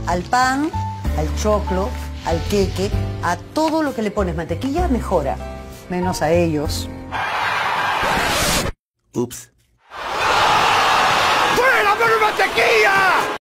Al pan, al choclo, al queque, a todo lo que le pones mantequilla mejora, menos a ellos. Ups. ¡Fuera, pero mantequilla!